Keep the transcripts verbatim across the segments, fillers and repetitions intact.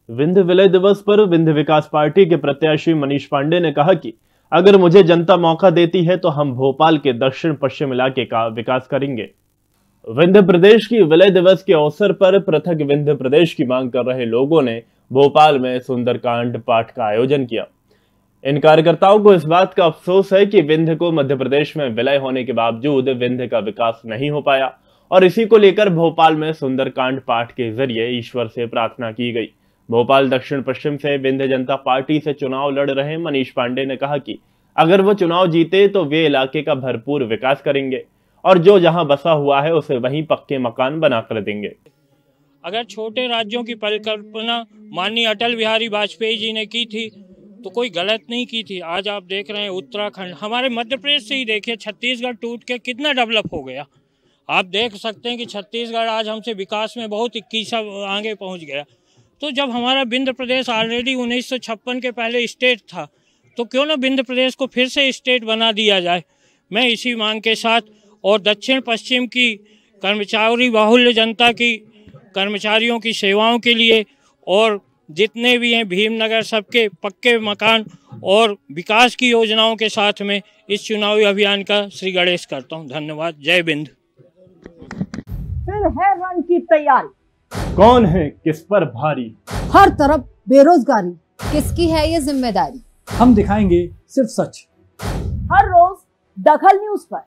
विंध्य विलय दिवस पर विंध्य विकास पार्टी के प्रत्याशी मनीष पांडे ने कहा कि अगर मुझे जनता मौका देती है तो हम भोपाल के दक्षिण पश्चिम इलाके का विकास करेंगे। विंध्य प्रदेश की विलय दिवस के अवसर पर पृथक विंध्य प्रदेश की मांग कर रहे लोगों ने भोपाल में सुंदरकांड पाठ का आयोजन किया। इन कार्यकर्ताओं को इस बात का अफसोस है कि विंध्य को मध्य प्रदेश में विलय होने के बावजूद विंध्य का विकास नहीं हो पाया और इसी को लेकर भोपाल में सुंदरकांड पाठ के जरिए ईश्वर से प्रार्थना की गई। भोपाल दक्षिण पश्चिम से विंध्य जनता पार्टी से चुनाव लड़ रहे मनीष पांडे ने कहा कि अगर वो चुनाव जीते तो वे इलाके का भरपूर विकास करेंगे और जो जहां बसा हुआ है उसे वहीं पक्के मकान बनाकर देंगे। अगर छोटे राज्यों की परिकल्पना माननीय अटल बिहारी वाजपेयी जी ने की थी तो कोई गलत नहीं की थी। आज आप देख रहे हैं उत्तराखंड, हमारे मध्य प्रदेश से ही देखिए छत्तीसगढ़ टूट के कितना डेवलप हो गया। आप देख सकते हैं कि छत्तीसगढ़ आज हमसे विकास में बहुत इक्कीस आगे पहुंच गया। तो जब हमारा विंध्य प्रदेश ऑलरेडी उन्नीस सौ छप्पन के पहले स्टेट था तो क्यों ना विंध्य प्रदेश को फिर से स्टेट बना दिया जाए। मैं इसी मांग के साथ और दक्षिण पश्चिम की कर्मचारी बाहुल्य जनता की कर्मचारियों की सेवाओं के लिए और जितने भी हैं भीमनगर सबके पक्के मकान और विकास की योजनाओं के साथ में इस चुनावी अभियान का श्री गणेश करता हूं। धन्यवाद। जय विंध्य। फिर है रण की तैयारी, कौन है किस पर भारी, हर तरफ बेरोजगारी, किसकी है ये जिम्मेदारी। हम दिखाएंगे सिर्फ सच, हर रोज दखल न्यूज पर।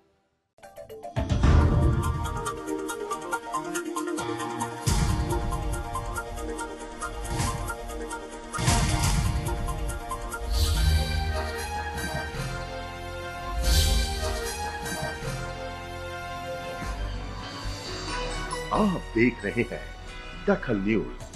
आप देख रहे हैं दखल न्यूज।